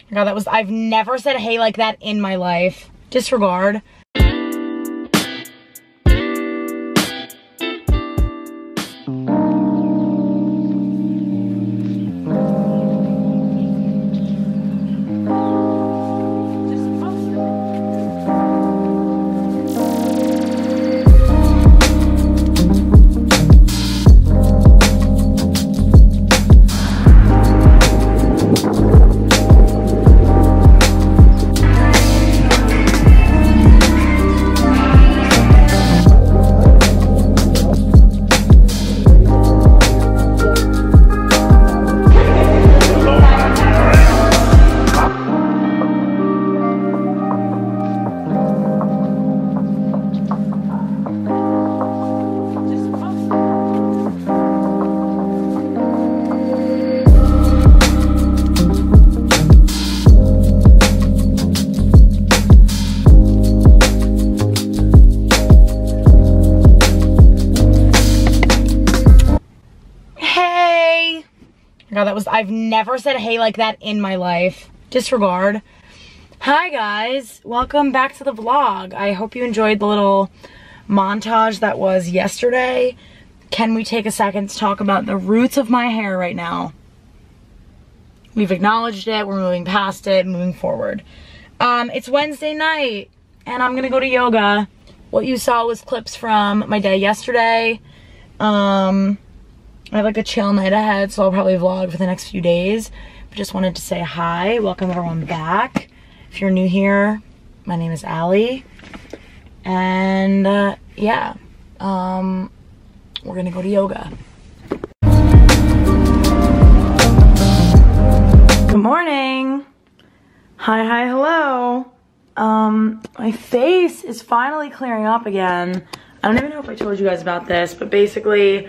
God, I've never said hey like that in my life. Disregard. God, I've never said hey like that in my life. Disregard. Hi guys, welcome back to the vlog. I hope you enjoyed the little montage that was yesterday. Can we take a second to talk about the roots of my hair right now? We've acknowledged it, we're moving past it, moving forward. It's Wednesday night and I'm gonna go to yoga. What you saw was clips from my day yesterday. I have like a chill night ahead, so I'll probably vlog for the next few days. But just wanted to say hi, welcome everyone back. If you're new here, my name is Allie. And yeah, we're gonna go to yoga. Good morning. Hi, hello. My face is finally clearing up again. I don't even know if I told you guys about this, but basically,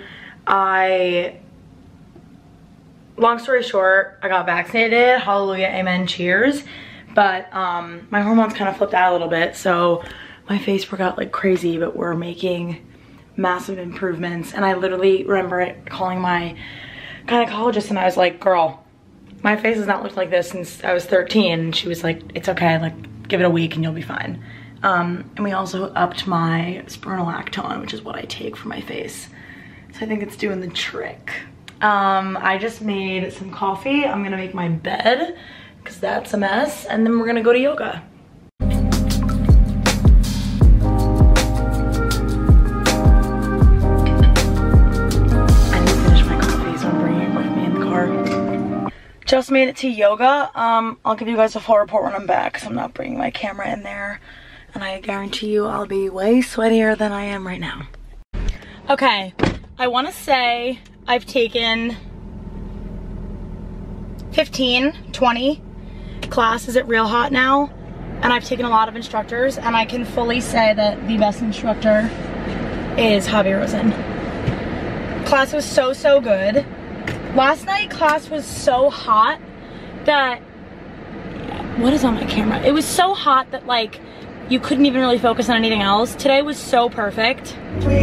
long story short, I got vaccinated. Hallelujah, amen, cheers. But my hormones kind of flipped out a little bit, so my face broke out like crazy, but we're making massive improvements. And I literally remember calling my gynecologist and I was like, girl, my face has not looked like this since I was 13. And she was like, it's okay, like give it a week and you'll be fine. And we also upped my spironolactone, which is what I take for my face. So I think it's doing the trick. I just made some coffee. I'm gonna make my bed because that's a mess. And then we're gonna go to yoga. I need to finish my coffee, so I'm bringing it with me in the car. Just made it to yoga. I'll give you guys a full report when I'm back because I'm not bringing my camera in there. And I guarantee you I'll be way sweatier than I am right now. Okay, I want to say I've taken 15, 20 classes at Real Hot now, and I've taken a lot of instructors, and I can fully say that the best instructor is Javi Rosen. Class was so good. Last night class was so hot that, what is on my camera? It was so hot that like you couldn't even really focus on anything else. Today was so perfect.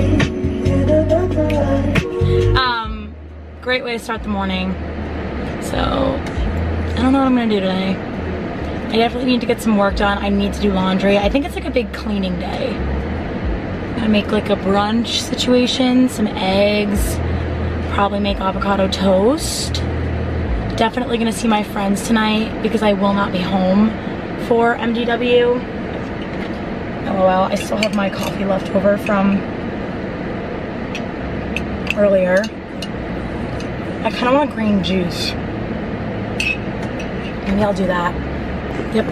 Great way to start the morning. So, I don't know what I'm gonna do today. I definitely need to get some work done. I need to do laundry. I think it's like a big cleaning day. I'm gonna make like a brunch situation, some eggs, probably make avocado toast. Definitely gonna see my friends tonight because I will not be home for MDW. LOL, I still have my coffee left over from earlier. I kind of want green juice. Maybe I'll do that. Yep.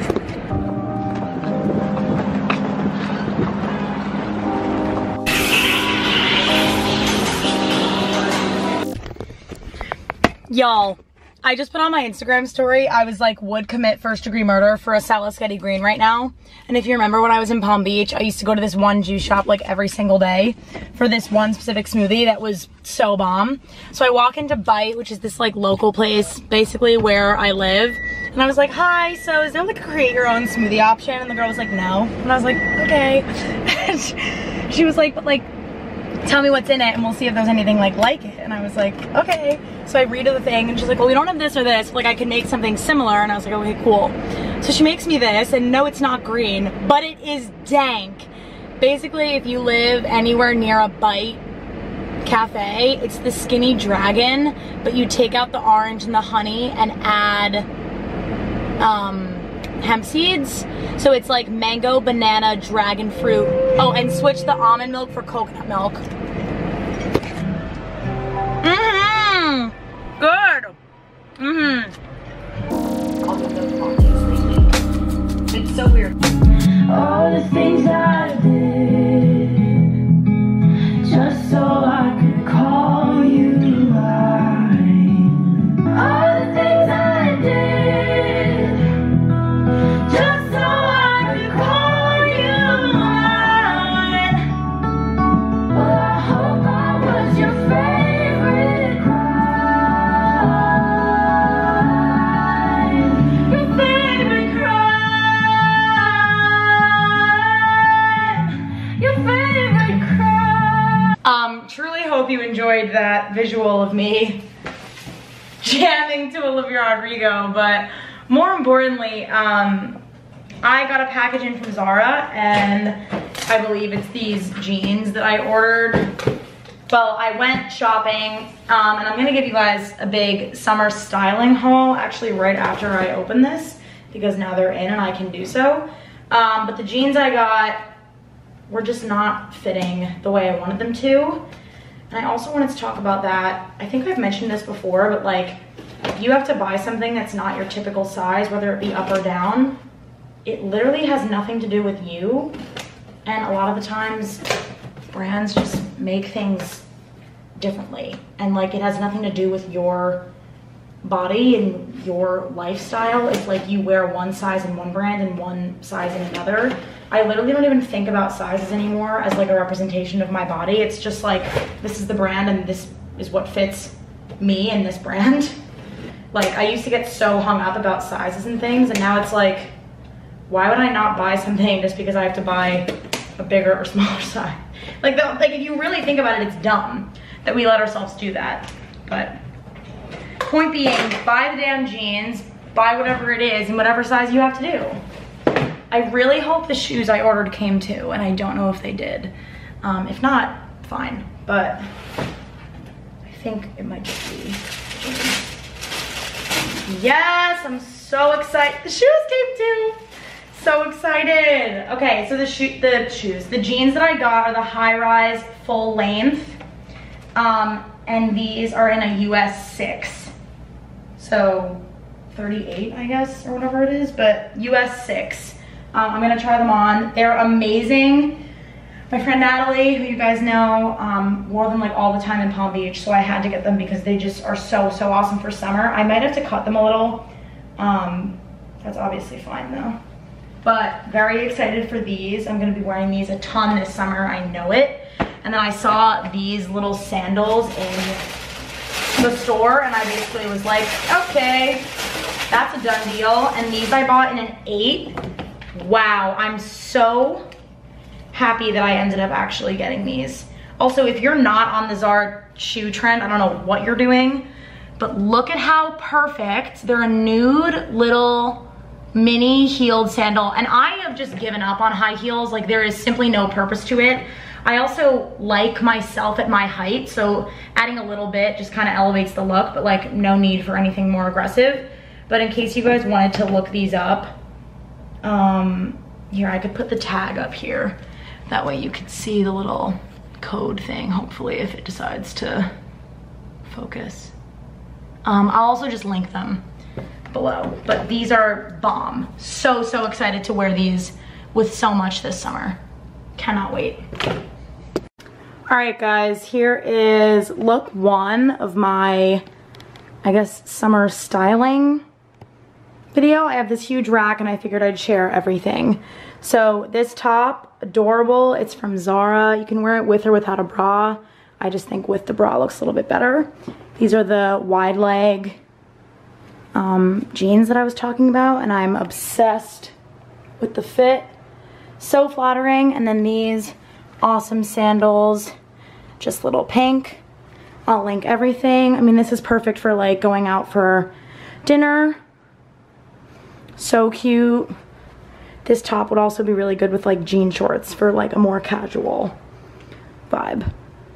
Y'all, I just put on my Instagram story, I was like, would commit first-degree murder for a Salischetti Green right now. And if you remember when I was in Palm Beach, I used to go to this one juice shop like every single day for this one specific smoothie that was so bomb. So I walk into Bite, which is this like local place basically where I live. And I was like, hi, so is there like a create your own smoothie option? And the girl was like, no. And I was like, okay. She was like, but like, tell me what's in it and we'll see if there's anything like it. And I was like, okay. So I read her the thing and she's like, well, we don't have this or this, like I can make something similar. And I was like, okay, cool. So she makes me this, and no, it's not green, but it is dank. Basically, if you live anywhere near a Bite cafe, it's the Skinny Dragon, but you take out the orange and the honey and add hemp seeds. So it's like mango, banana, dragon fruit. Oh, and switch the almond milk for coconut milk. Mmm, good. Mmm. It's so weird. All the things I did just so I could call you mine. All the things I did just so I could call you mine. Well, I hope I was your favorite crime. Your favorite crime. Your favorite crime. Truly hope you enjoyed that visual of me jamming to Olivia Rodrigo, but more importantly, I got a package in from Zara, and I believe it's these jeans that I ordered. Well, I went shopping, and I'm gonna give you guys a big summer styling haul, actually right after I open this, because now they're in and I can do so. But the jeans I got were just not fitting the way I wanted them to. And I also wanted to talk about that. I think I've mentioned this before, but like, if you have to buy something that's not your typical size, whether it be up or down, it literally has nothing to do with you. And a lot of the times, brands just make things differently. And like, it has nothing to do with your body and your lifestyle. It's like you wear one size in one brand and one size in another. I literally don't even think about sizes anymore as like a representation of my body. It's just like, this is the brand and this is what fits me and this brand. Like, I used to get so hung up about sizes and things, and now it's like, why would I not buy something just because I have to buy a bigger or smaller size? Like if you really think about it, it's dumb that we let ourselves do that. But point being, buy the damn jeans, buy whatever it is in whatever size you have to do. I really hope the shoes I ordered came too, and I don't know if they did. If not, fine, but I think it might just be. Yes, I'm so excited. The shoes came too. So excited. Okay, so the jeans that I got are the high-rise full length, and these are in a US 6. So 38, I guess, or whatever it is, but US 6. I'm gonna try them on. They're amazing. My friend Natalie, who you guys know, wore them like all the time in Palm Beach, so I had to get them because they just are so awesome for summer. I might have to cut them a little. That's obviously fine though. But very excited for these. I'm gonna be wearing these a ton this summer, I know it. And then I saw these little sandals in the store, and I basically was like, okay, that's a done deal. And these I bought in an 8. Wow, I'm so happy that I ended up actually getting these. Also, if you're not on the Zara shoe trend, I don't know what you're doing, but look at how perfect. They're a nude little mini heeled sandal, and I have just given up on high heels. Like, there is simply no purpose to it. I also like myself at my height, so adding a little bit just kind of elevates the look, but like no need for anything more aggressive. But in case you guys wanted to look these up, here, I could put the tag up here. That way you could see the little code thing, hopefully, if it decides to focus. I'll also just link them below, but these are bomb. So excited to wear these with so much this summer. Cannot wait. All right, guys, here is look 1 of my, I guess, summer styling video. I have this huge rack and I figured I'd share everything. So this top, adorable. It's from Zara. You can wear it with or without a bra. I just think with the bra looks a little bit better. These are the wide leg jeans that I was talking about, and I'm obsessed with the fit. So flattering. And then these awesome sandals, just little pink. I'll link everything. I mean, this is perfect for like going out for dinner. So cute. This top would also be really good with like jean shorts for like a more casual vibe.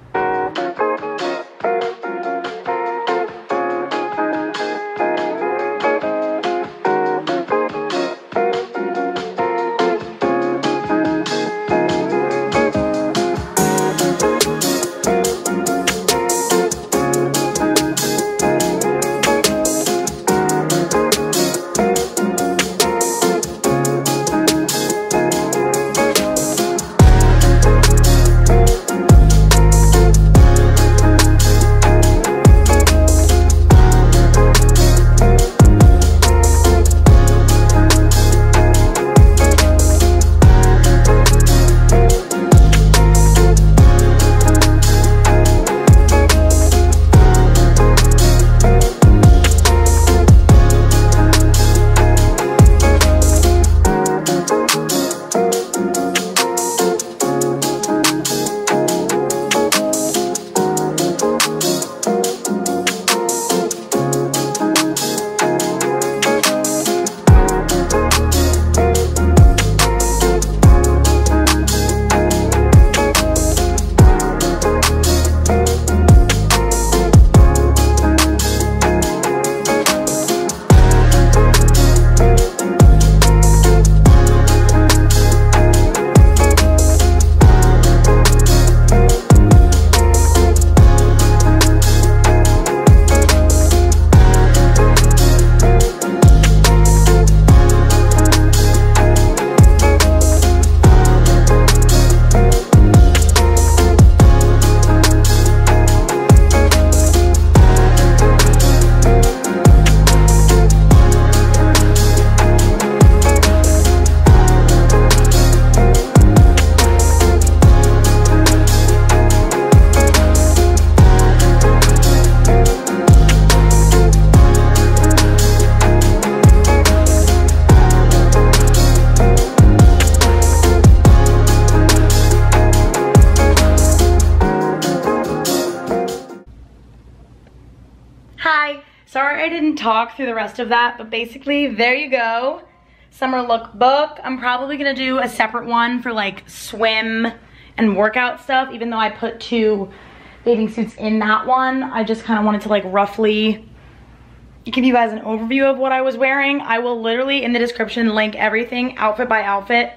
Hi, sorry I didn't talk through the rest of that, but basically there you go. Summer look book. I'm probably gonna do a separate one for like swim and workout stuff, even though I put 2 bathing suits in that one. I just kind of wanted to like roughly give you guys an overview of what I was wearing. I will literally in the description link everything outfit by outfit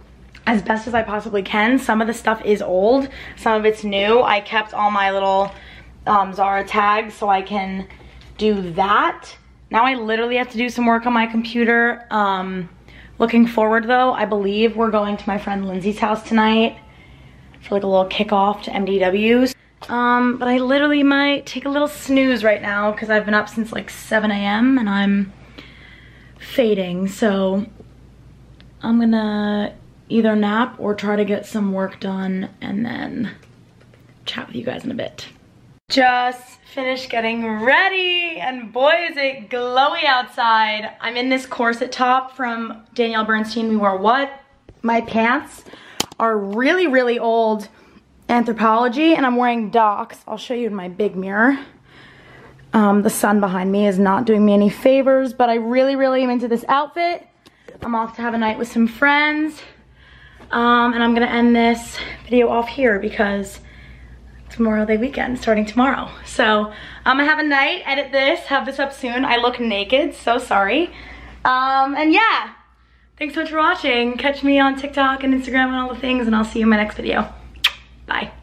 as best as I possibly can. Some of the stuff is old, some of it's new. I kept all my little Zara tags so I can do that. Now I literally have to do some work on my computer. Looking forward though, I believe we're going to my friend Lindsay's house tonight for like a little kickoff to MDWs. But I literally might take a little snooze right now because I've been up since like 7 a.m. and I'm fading. So I'm gonna either nap or try to get some work done and then chat with you guys in a bit. Just finished getting ready and boy is it glowy outside. I'm in this corset top from Danielle Bernstein, We Wear What. My pants are really, really old Anthropologie and I'm wearing Docs. I'll show you in my big mirror. The sun behind me is not doing me any favors, but I really, really am into this outfit. I'm off to have a night with some friends. And I'm gonna end this video off here because it's Memorial Day weekend starting tomorrow. So I'm gonna have a night, edit this, have this up soon. I look naked, so sorry. And yeah, thanks so much for watching. Catch me on TikTok and Instagram and all the things, and I'll see you in my next video. Bye.